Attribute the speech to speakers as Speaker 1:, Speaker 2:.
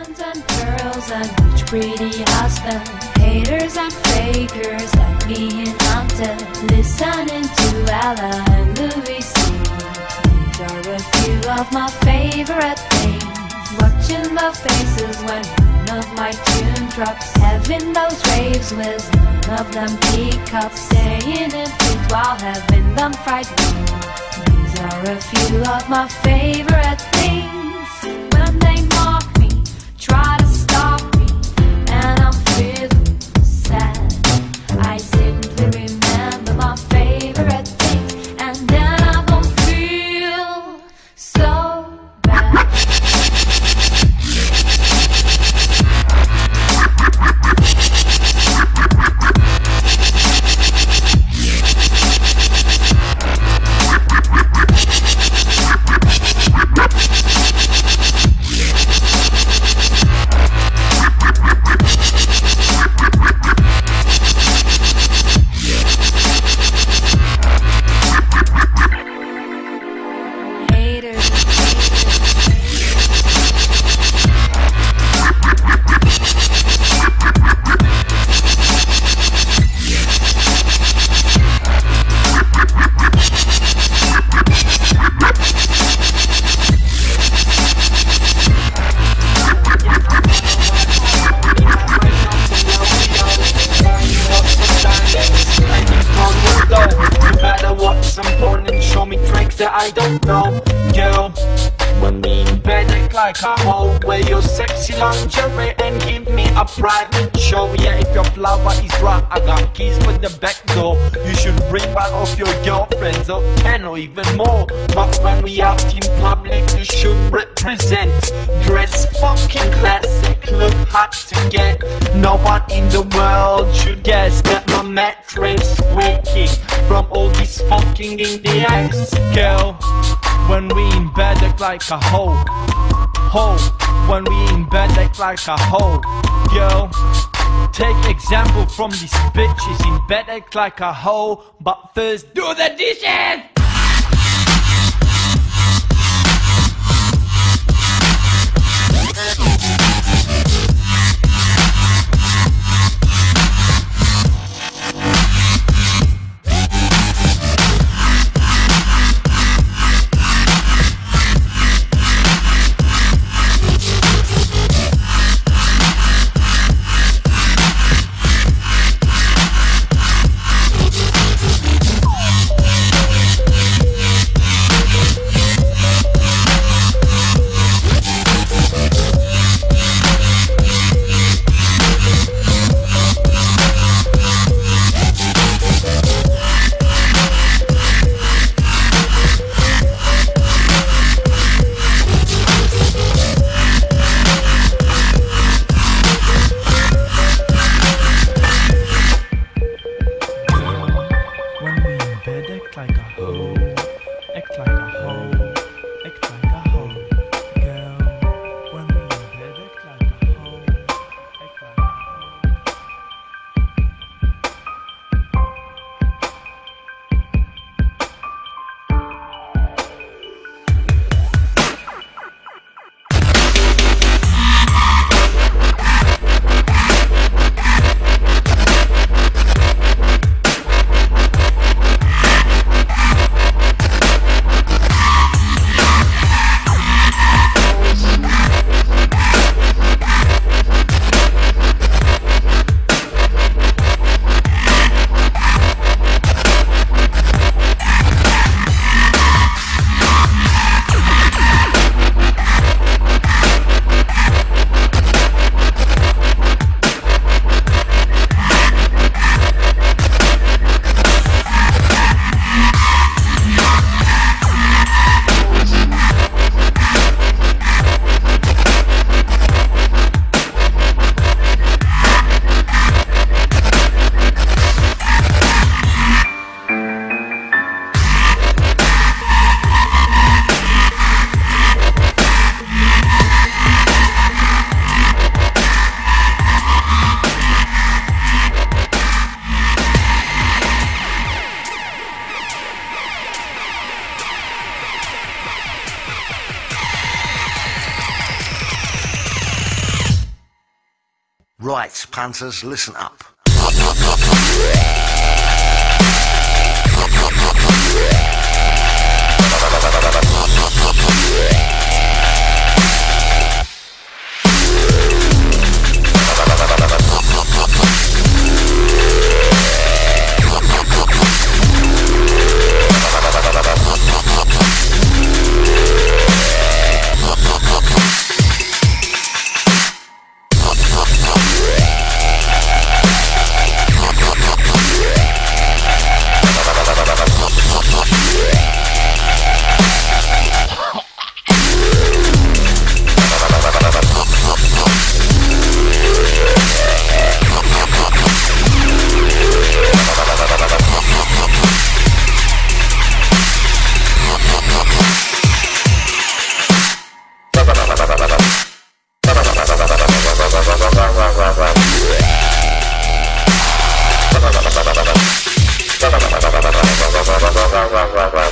Speaker 1: diamonds and pearls and rich pretty husband. Haters and fakers like me and Hunter, listening to Ella and Louis C. These are a few of my favorite things. Watching the faces when one of my tune drops, having those raves with none of them teacups, staying in fit while having them fried wings. These are a few of my favorite things. When they mock me, try to stop me, and I'm feeling sad, I simply remember my favorite things, and then I don't feel so bad.
Speaker 2: That I don't know, girl. When we in bed act like a hoe, wear your sexy lingerie and give me a private show. Yeah, if your flower is right, I got keys for the back door. You should bring one of your girlfriends or 10 or even more. But when we out in public, you should represent. Dress fucking classic, look hot to get. No one in the world should guess that my mattress squeaking from all this fucking in the ass, girl. When we in bed act like a hoe, when we in bed act like a hoe, girl. Take example from these bitches in bed act like a hoe, but first do the dishes.
Speaker 3: Right, punters, listen up.
Speaker 4: Right.